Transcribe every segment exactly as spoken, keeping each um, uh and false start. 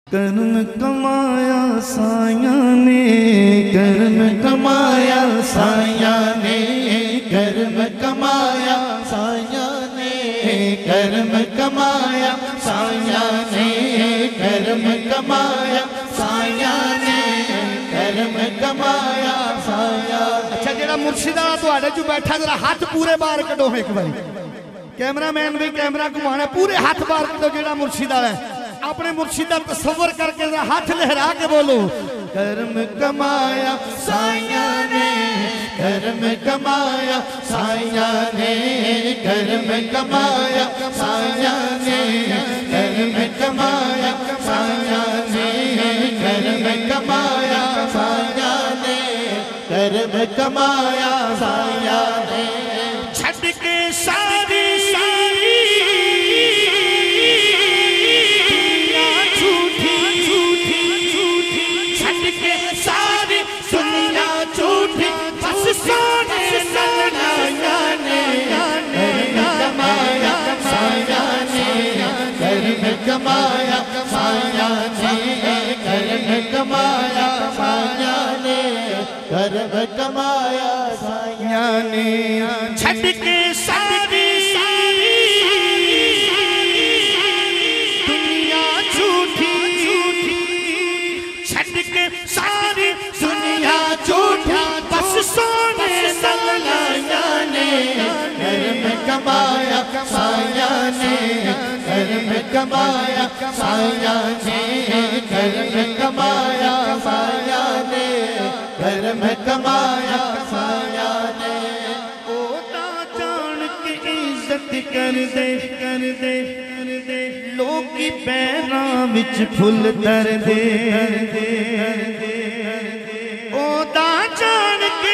कर्म कमाया साया ने, कर्म कमाया साया ने, कर्म कमाया साया ने, कर्म कमाया साया ने, कर्म कमाया साया ने, कर्म कमाया साया। अच्छा जेड़ा मुर्शिदा तुहाडे चो बैठा जरा हाथ पूरे बाहर कढो एक बारी, कैमरामैन भी कैमरा घुमाना, पूरे हाथ बाहर कढो जेड़ा मुर्शिदा है अपने मुर्शिदा तस्वर करके हाथ लहरा के बोलो। कर्म कमाया साया ने, कर्म कमाया साया ने, कर्म कमाया साया ने, कर्म कमाया साया ने, कर्म कमाया साया ने, कर्म कमाया साया ने। छड़ के सारी कमाया साया ने, कर्म कमाया साया ने, कर्म कमाया साया ने। छड़ के सारी दुनिया झूठी, छड़ के सारी दुनिया झूठी, बस सोने सलाया ने, कर्म कमाया साया ने, कर्म कमाया साया ने, कर्म कमाया साया ने, कर्म कमाया साया ने। ओदा जान के इज्जत कर दे, कर दे, कर दे, लोकी पैरां विच फुल धर दे, ओदा जान के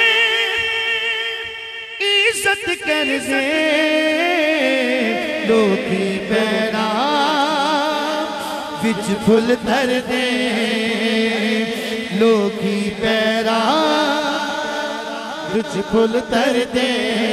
इज्जत कर दे, लोकी पैरा विच फुल धर दे, लोकी पैरा विच फुल धर दे।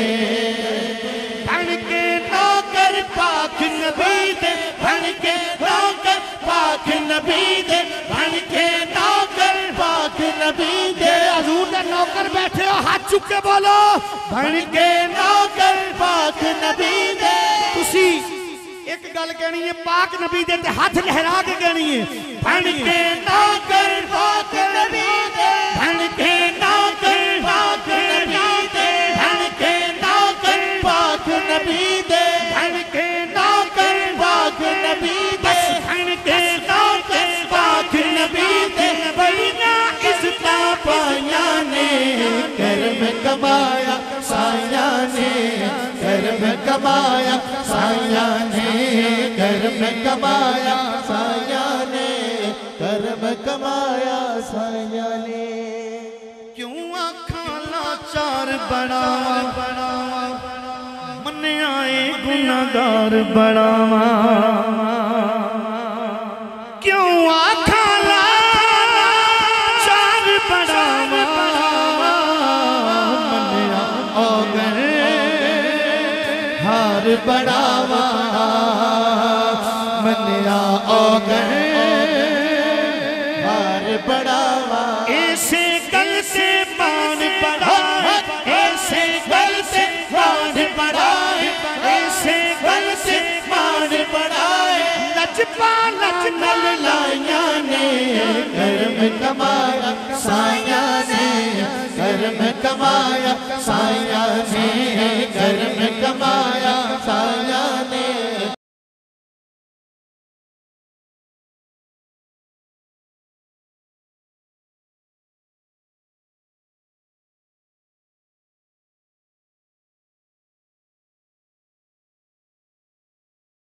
बन के नौकर पाक नबी दे, बन के नौकर पाक नबी दे, बन के नौकर पाक नबी दे। हजूर दे नौकर बैठे हो हाथ चुक के बोलो, बन के नौकर पाक नबी दे। तुसी एक गल कहनी है पाक नबी दे ते हाथ लहरा के कहनी है, बन के नौकर पाक नबी दे, बन के नौकर पाक नबी दे, बन के नौकर पाक नबी दे, बन के नौकर पाक नबी दे, बन के नौकर पाक नबी दे। बड़िया इज्जत पाया ने, कर्म कमाया साया ने, कर्म कमाया साया ने, कर्म कमाया साया ने, कर्म कमाया साया ने। क्यों आखां लाचार बनावा, बनावा मन्निया ए गुनाहगार बनावा, क्यों आखां लाचार बनावा, मन्निया ओगर हार बढ़ावा, मन्या ओगर हार बढ़ावा। ऐसे गल से मान बढ़ाए, ऐसे गल से मान बढ़ाए, ऐसे गल से मान बढ़ाए। लजपा लज नल लाया ने, कर्म कमाया साया ने, कर्म कमाया साया ने, कर्म कमाया साया